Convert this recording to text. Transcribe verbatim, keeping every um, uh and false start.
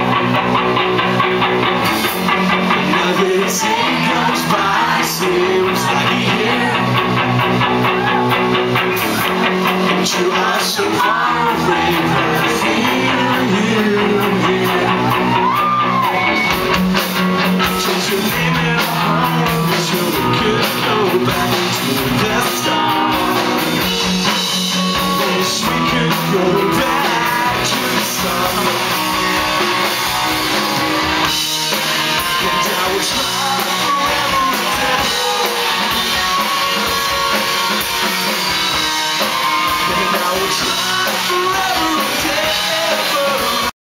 Another day goes by, seems like a year, and you are so far away, but I feel you here. Change your name and home, but you could go back to the start. Wish we could go back to the start. And I will try